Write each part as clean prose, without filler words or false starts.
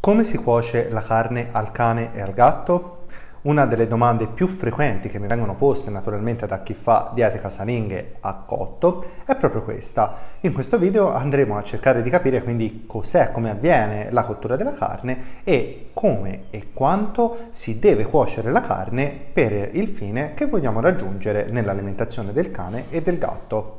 Come si cuoce la carne al cane e al gatto? Una delle domande più frequenti che mi vengono poste naturalmente da chi fa diete casalinghe a cotto è proprio questa. In questo video andremo a cercare di capire quindi cos'è, come avviene la cottura della carne e come e quanto si deve cuocere la carne per il fine che vogliamo raggiungere nell'alimentazione del cane e del gatto.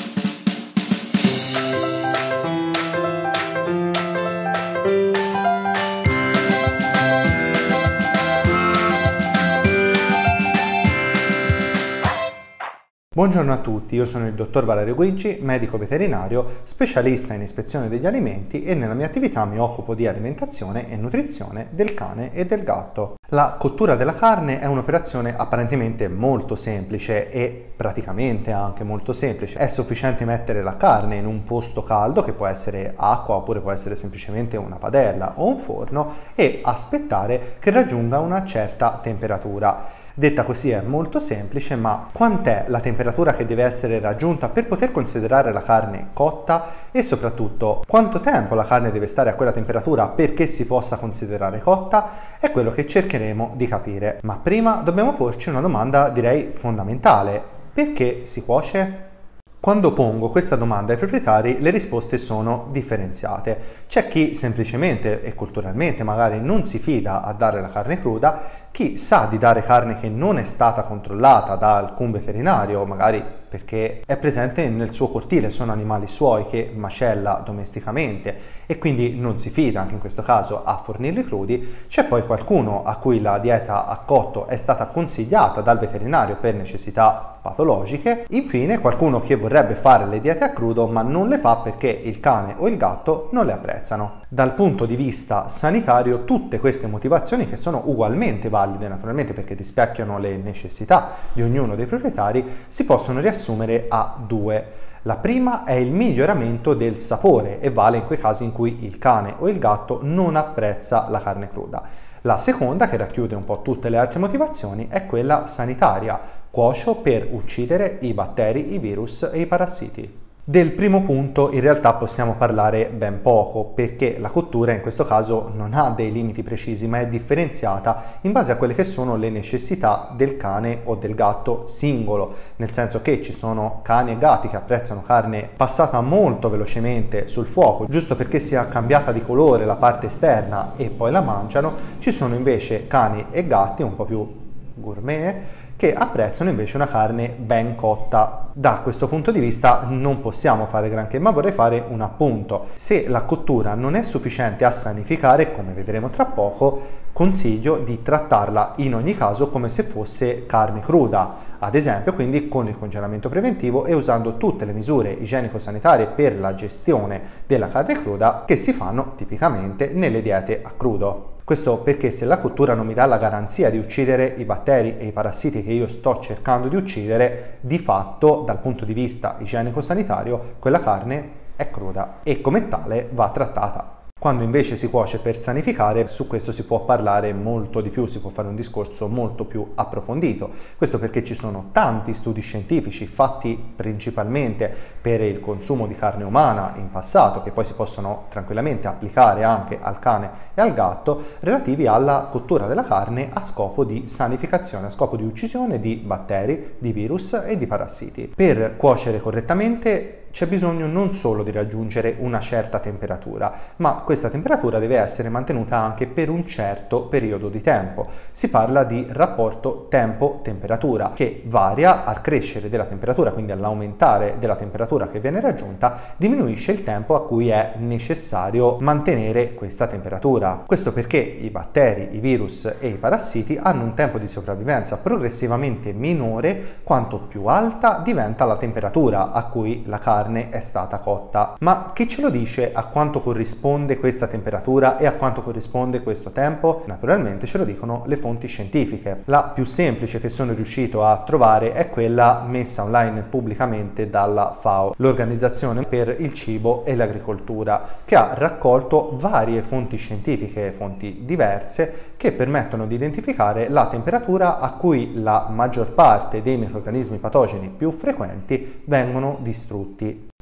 Buongiorno a tutti, io sono il dottor Valerio Guigi, medico veterinario, specialista in ispezione degli alimenti e nella mia attività mi occupo di alimentazione e nutrizione del cane e del gatto. La cottura della carne è un'operazione apparentemente molto semplice e praticamente anche molto semplice. È sufficiente mettere la carne in un posto caldo, che può essere acqua oppure può essere semplicemente una padella o un forno, e aspettare che raggiunga una certa temperatura. Detta così è molto semplice, ma quant'è la temperatura che deve essere raggiunta per poter considerare la carne cotta e soprattutto quanto tempo la carne deve stare a quella temperatura perché si possa considerare cotta è quello che cercheremo di capire. Ma prima dobbiamo porci una domanda direi fondamentale: perché si cuoce? Quando pongo questa domanda ai proprietari le risposte sono differenziate. C'è chi semplicemente e culturalmente magari non si fida a dare la carne cruda, chi sa di dare carne che non è stata controllata da alcun veterinario, magari perché è presente nel suo cortile, sono animali suoi che macella domesticamente e quindi non si fida anche in questo caso a fornirli crudi. C'è poi qualcuno a cui la dieta a cotto è stata consigliata dal veterinario per necessità patologiche. Infine qualcuno che vorrebbe fare le diete a crudo ma non le fa perché il cane o il gatto non le apprezzano. Dal punto di vista sanitario tutte queste motivazioni, che sono ugualmente valide naturalmente perché rispecchiano le necessità di ognuno dei proprietari, si possono riassumere a due. La prima è il miglioramento del sapore e vale in quei casi in cui il cane o il gatto non apprezza la carne cruda. La seconda, che racchiude un po' tutte le altre motivazioni, è quella sanitaria. Cuocio per uccidere i batteri, i virus e i parassiti. Del primo punto in realtà possiamo parlare ben poco, perché la cottura in questo caso non ha dei limiti precisi ma è differenziata in base a quelle che sono le necessità del cane o del gatto singolo, nel senso che ci sono cani e gatti che apprezzano carne passata molto velocemente sul fuoco giusto perché sia cambiata di colore la parte esterna e poi la mangiano. Ci sono invece cani e gatti un po' più gourmet che apprezzano invece una carne ben cotta. Da questo punto di vista non possiamo fare granché, ma vorrei fare un appunto. Se la cottura non è sufficiente a sanificare, come vedremo tra poco, consiglio di trattarla in ogni caso come se fosse carne cruda, ad esempio quindi con il congelamento preventivo e usando tutte le misure igienico-sanitarie per la gestione della carne cruda che si fanno tipicamente nelle diete a crudo. Questo perché se la cottura non mi dà la garanzia di uccidere i batteri e i parassiti che io sto cercando di uccidere, di fatto dal punto di vista igienico-sanitario quella carne è cruda e come tale va trattata. Quando invece si cuoce per sanificare, su questo si può parlare molto di più, si può fare un discorso molto più approfondito. Questo perché ci sono tanti studi scientifici fatti principalmente per il consumo di carne umana in passato, che poi si possono tranquillamente applicare anche al cane e al gatto, relativi alla cottura della carne a scopo di sanificazione, a scopo di uccisione di batteri, di virus e di parassiti. Per cuocere correttamente c'è bisogno non solo di raggiungere una certa temperatura, ma questa temperatura deve essere mantenuta anche per un certo periodo di tempo. Si parla di rapporto tempo-temperatura, che varia al crescere della temperatura, quindi all'aumentare della temperatura che viene raggiunta, diminuisce il tempo a cui è necessario mantenere questa temperatura. Questo perché i batteri, i virus e i parassiti hanno un tempo di sopravvivenza progressivamente minore quanto più alta diventa la temperatura a cui la carne è stata cotta. Ma chi ce lo dice a quanto corrisponde questa temperatura e a quanto corrisponde questo tempo? Naturalmente ce lo dicono le fonti scientifiche. La più semplice che sono riuscito a trovare è quella messa online pubblicamente dalla FAO, l'Organizzazione per il Cibo e l'Agricoltura, che ha raccolto varie fonti scientifiche, fonti diverse, che permettono di identificare la temperatura a cui la maggior parte dei microrganismi patogeni più frequenti vengono distrutti.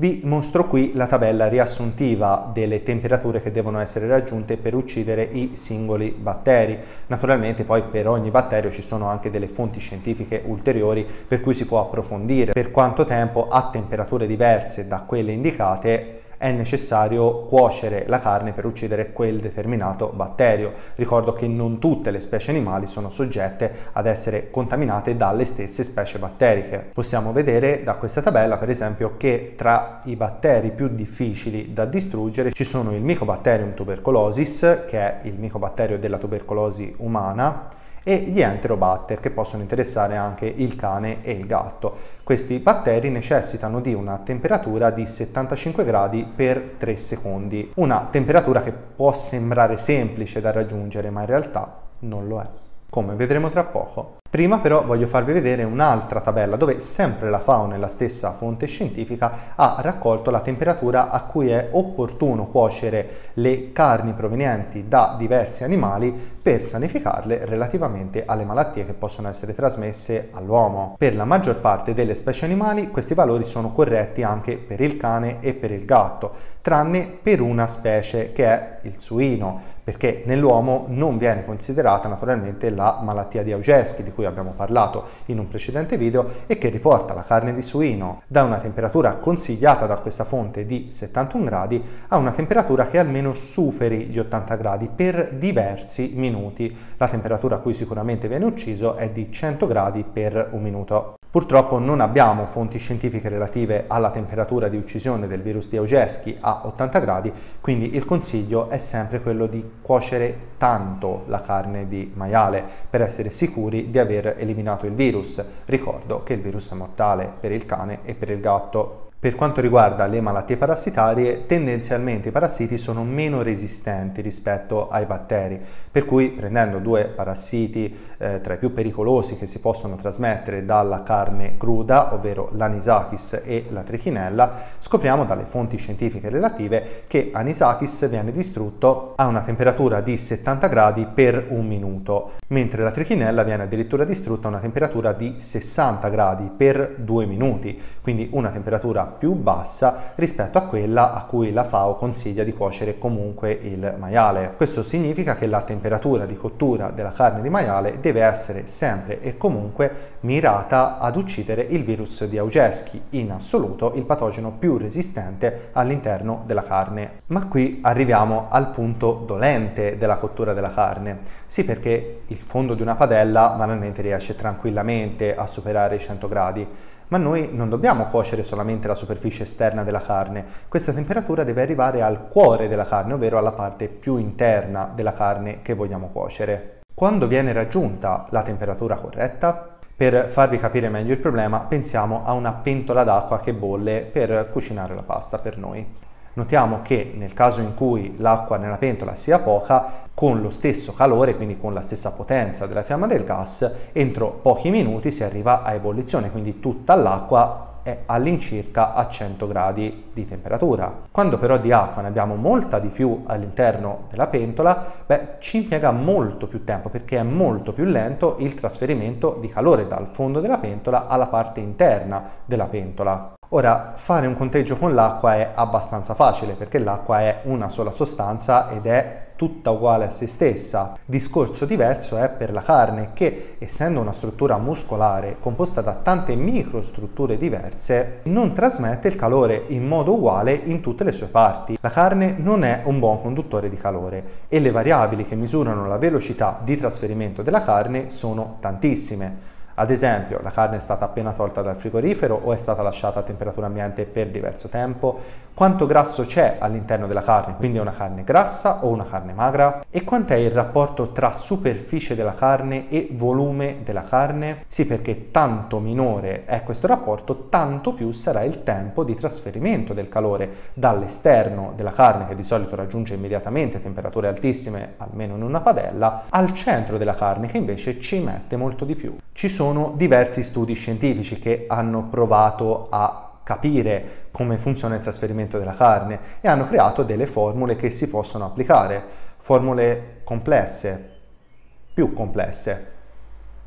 Vi mostro qui la tabella riassuntiva delle temperature che devono essere raggiunte per uccidere i singoli batteri. Naturalmente poi per ogni batterio ci sono anche delle fonti scientifiche ulteriori per cui si può approfondire per quanto tempo a temperature diverse da quelle indicate è necessario cuocere la carne per uccidere quel determinato batterio. Ricordo che non tutte le specie animali sono soggette ad essere contaminate dalle stesse specie batteriche. Possiamo vedere da questa tabella, per esempio, che tra i batteri più difficili da distruggere ci sono il Mycobacterium tuberculosis, che è il micobatterio della tubercolosi umana, e gli Enterobatter, che possono interessare anche il cane e il gatto. Questi batteri necessitano di una temperatura di 75 gradi per 3 secondi, una temperatura che può sembrare semplice da raggiungere, ma in realtà non lo è, come vedremo tra poco. Prima però voglio farvi vedere un'altra tabella dove sempre la FAO, nella stessa fonte scientifica, ha raccolto la temperatura a cui è opportuno cuocere le carni provenienti da diversi animali per sanificarle relativamente alle malattie che possono essere trasmesse all'uomo. Per la maggior parte delle specie animali questi valori sono corretti anche per il cane e per il gatto, tranne per una specie che è il suino, perché nell'uomo non viene considerata naturalmente la malattia di Augersky, di cui abbiamo parlato in un precedente video e che riporta la carne di suino da una temperatura consigliata da questa fonte di 71 gradi a una temperatura che almeno superi gli 80 gradi per diversi minuti. La temperatura a cui sicuramente viene ucciso è di 100 gradi per un minuto. Purtroppo non abbiamo fonti scientifiche relative alla temperatura di uccisione del virus di Augersky a 80 gradi, quindi il consiglio è sempre quello di cuocere tanto la carne di maiale per essere sicuri di aver eliminato il virus. Ricordo che il virus è mortale per il cane e per il gatto. Per quanto riguarda le malattie parassitarie, tendenzialmente i parassiti sono meno resistenti rispetto ai batteri, per cui prendendo due parassiti tra i più pericolosi che si possono trasmettere dalla carne cruda, ovvero l'Anisakis e la Trichinella, scopriamo dalle fonti scientifiche relative che Anisakis viene distrutto a una temperatura di 70 gradi per un minuto, mentre la Trichinella viene addirittura distrutta a una temperatura di 60 gradi per 2 minuti, quindi una temperatura più bassa rispetto a quella a cui la FAO consiglia di cuocere comunque il maiale. Questo significa che la temperatura di cottura della carne di maiale deve essere sempre e comunque mirata ad uccidere il virus di Augersky, in assoluto il patogeno più resistente all'interno della carne. Ma qui arriviamo al punto dolente della cottura della carne. Sì, perché il fondo di una padella banalmente riesce tranquillamente a superare i 100 gradi, ma noi non dobbiamo cuocere solamente la superficie esterna della carne. Questa temperatura deve arrivare al cuore della carne, ovvero alla parte più interna della carne che vogliamo cuocere. Quando viene raggiunta la temperatura corretta? Per farvi capire meglio il problema, pensiamo a una pentola d'acqua che bolle per cucinare la pasta per noi. Notiamo che nel caso in cui l'acqua nella pentola sia poca, con lo stesso calore, quindi con la stessa potenza della fiamma del gas, entro pochi minuti si arriva a ebollizione, quindi tutta l'acqua è all'incirca a 100 gradi di temperatura. Quando però di acqua ne abbiamo molta di più all'interno della pentola, ci impiega molto più tempo perché è molto più lento il trasferimento di calore dal fondo della pentola alla parte interna della pentola. Ora, fare un conteggio con l'acqua è abbastanza facile perché l'acqua è una sola sostanza ed è tutta uguale a se stessa. Discorso diverso è per la carne che, essendo una struttura muscolare composta da tante microstrutture diverse, non trasmette il calore in modo uguale in tutte le sue parti. La carne non è un buon conduttore di calore e le variabili che misurano la velocità di trasferimento della carne sono tantissime. Ad esempio, la carne è stata appena tolta dal frigorifero o è stata lasciata a temperatura ambiente per diverso tempo? Quanto grasso c'è all'interno della carne? Quindi è una carne grassa o una carne magra? E quant'è il rapporto tra superficie della carne e volume della carne? Sì, perché tanto minore è questo rapporto, tanto più sarà il tempo di trasferimento del calore dall'esterno della carne, che di solito raggiunge immediatamente temperature altissime, almeno in una padella, al centro della carne, che invece ci mette molto di più. Ci sono diversi studi scientifici che hanno provato a capire come funziona il trasferimento della carne e hanno creato delle formule che si possono applicare, formule complesse, più complesse.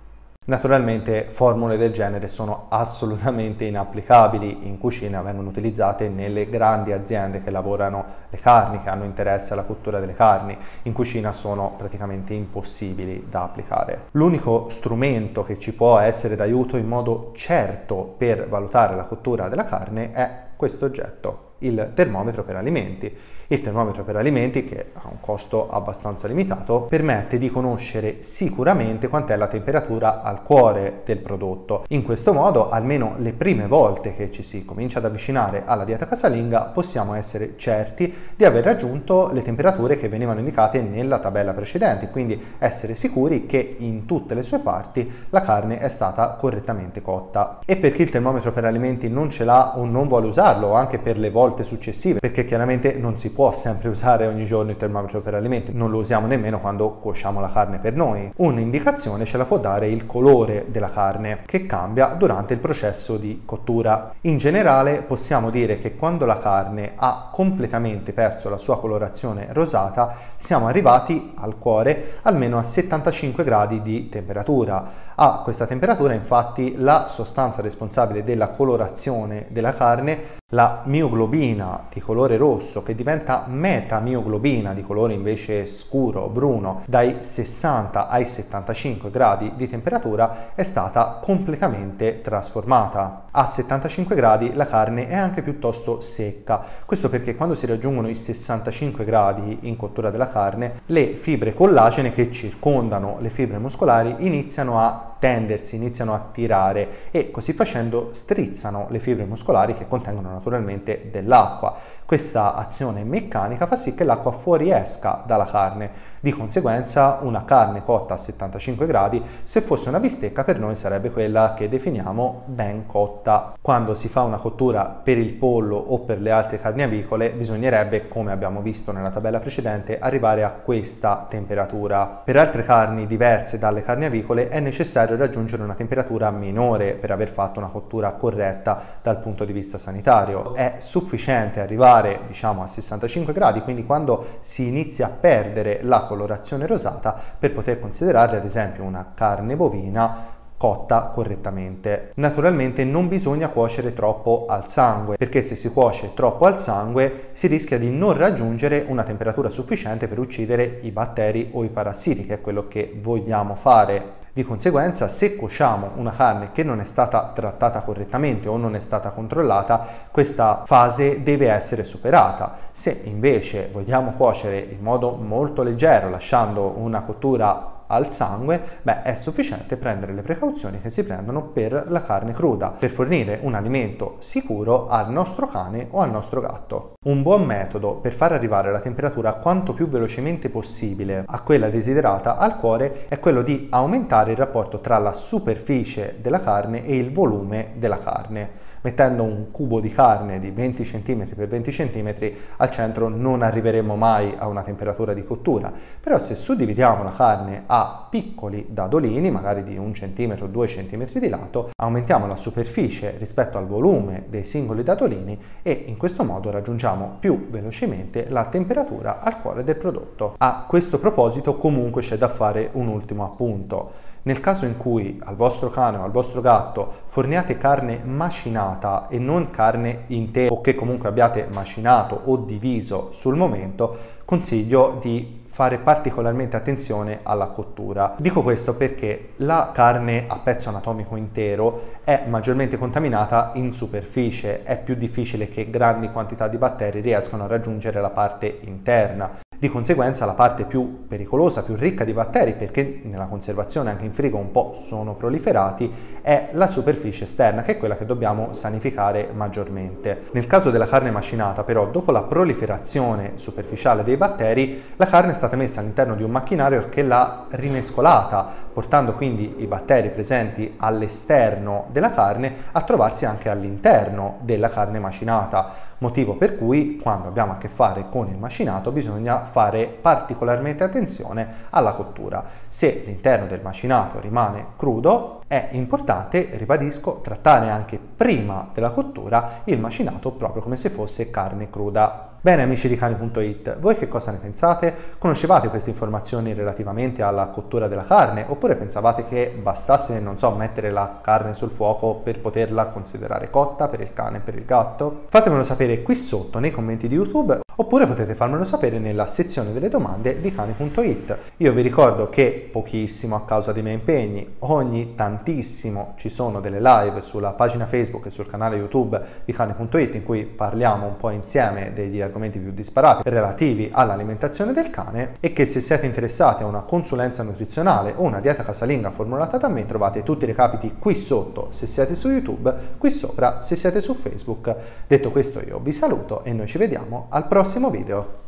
Naturalmente formule del genere sono assolutamente inapplicabili in cucina, vengono utilizzate nelle grandi aziende che lavorano le carni, che hanno interesse alla cottura delle carni. In cucina sono praticamente impossibili da applicare. L'unico strumento che ci può essere d'aiuto in modo certo per valutare la cottura della carne è questo oggetto, il termometro per alimenti. Il termometro per alimenti, che ha un costo abbastanza limitato, permette di conoscere sicuramente quant'è la temperatura al cuore del prodotto. In questo modo, almeno le prime volte che ci si comincia ad avvicinare alla dieta casalinga, possiamo essere certi di aver raggiunto le temperature che venivano indicate nella tabella precedente, quindi essere sicuri che in tutte le sue parti la carne è stata correttamente cotta. E per chi il termometro per alimenti non ce l'ha o non vuole usarlo, o anche per le volte successive, perché chiaramente non si può sempre usare ogni giorno il termometro per alimenti, non lo usiamo nemmeno quando cuociamo la carne per noi. Un'indicazione ce la può dare il colore della carne, che cambia durante il processo di cottura. In generale possiamo dire che quando la carne ha completamente perso la sua colorazione rosata, siamo arrivati al cuore almeno a 75 gradi di temperatura. A questa temperatura infatti la sostanza responsabile della colorazione della carne, la mioglobina di colore rosso, che diventa metamioglobina di colore invece scuro bruno, dai 60 ai 75 gradi di temperatura è stata completamente trasformata. A 75 gradi la carne è anche piuttosto secca. Questo perché quando si raggiungono i 65 gradi in cottura della carne, le fibre collagene che circondano le fibre muscolari iniziano a tendersi, iniziano a tirare e così facendo strizzano le fibre muscolari che contengono naturalmente dell'acqua. Questa azione meccanica fa sì che l'acqua fuoriesca dalla carne. Di conseguenza una carne cotta a 75 gradi, se fosse una bistecca, per noi sarebbe quella che definiamo ben cotta. Quando si fa una cottura per il pollo o per le altre carni avicole, bisognerebbe, come abbiamo visto nella tabella precedente, arrivare a questa temperatura. Per altre carni diverse dalle carni avicole è necessario raggiungere una temperatura minore per aver fatto una cottura corretta dal punto di vista sanitario. È sufficiente arrivare, diciamo, a 65 gradi, quindi quando si inizia a perdere la colorazione rosata, per poter considerarla ad esempio una carne bovina cotta correttamente. Naturalmente non bisogna cuocere troppo al sangue, perché se si cuoce troppo al sangue si rischia di non raggiungere una temperatura sufficiente per uccidere i batteri o i parassiti, che è quello che vogliamo fare. Di conseguenza, se cuociamo una carne che non è stata trattata correttamente o non è stata controllata, questa fase deve essere superata. Se invece vogliamo cuocere in modo molto leggero, lasciando una cottura al sangue, è sufficiente prendere le precauzioni che si prendono per la carne cruda, per fornire un alimento sicuro al nostro cane o al nostro gatto. Un buon metodo per far arrivare la temperatura quanto più velocemente possibile a quella desiderata al cuore è quello di aumentare il rapporto tra la superficie della carne e il volume della carne. Mettendo un cubo di carne di 20 cm x 20 cm al centro non arriveremo mai a una temperatura di cottura, però se suddividiamo la carne a piccoli dadolini, magari di 1 cm o 2 cm di lato, aumentiamo la superficie rispetto al volume dei singoli dadolini e in questo modo raggiungiamo più velocemente la temperatura al cuore del prodotto. A questo proposito comunque c'è da fare un ultimo appunto. Nel caso in cui al vostro cane o al vostro gatto forniate carne macinata e non carne intera, o che comunque abbiate macinato o diviso sul momento, consiglio di fare particolarmente attenzione alla cottura. Dico questo perché la carne a pezzo anatomico intero è maggiormente contaminata in superficie, è più difficile che grandi quantità di batteri riescano a raggiungere la parte interna. Di conseguenza la parte più pericolosa, più ricca di batteri, perché nella conservazione anche in frigo un po' sono proliferati, è la superficie esterna, che è quella che dobbiamo sanificare maggiormente. Nel caso della carne macinata, però, dopo la proliferazione superficiale dei batteri, la carne è stata messa all'interno di un macchinario che l'ha rimescolata, portando quindi i batteri presenti all'esterno della carne a trovarsi anche all'interno della carne macinata. Motivo per cui quando abbiamo a che fare con il macinato bisogna fare particolarmente attenzione alla cottura. Se l'interno del macinato rimane crudo, è importante, ribadisco, trattare anche prima della cottura il macinato proprio come se fosse carne cruda. Bene amici di Cani.it, voi che cosa ne pensate? Conoscevate queste informazioni relativamente alla cottura della carne oppure pensavate che bastasse, non so, mettere la carne sul fuoco per poterla considerare cotta per il cane e per il gatto? Fatemelo sapere qui sotto nei commenti di YouTube oppure potete farmelo sapere nella sezione delle domande di Cani.it. Io vi ricordo che pochissimo a causa dei miei impegni, ogni tantissimo ci sono delle live sulla pagina Facebook e sul canale YouTube di Cani.it in cui parliamo un po' insieme degli argomenti più disparati relativi all'alimentazione del cane e che se siete interessati a una consulenza nutrizionale o una dieta casalinga formulata da me trovate tutti i recapiti qui sotto se siete su YouTube, qui sopra se siete su Facebook. Detto questo io vi saluto e noi ci vediamo al prossimo video.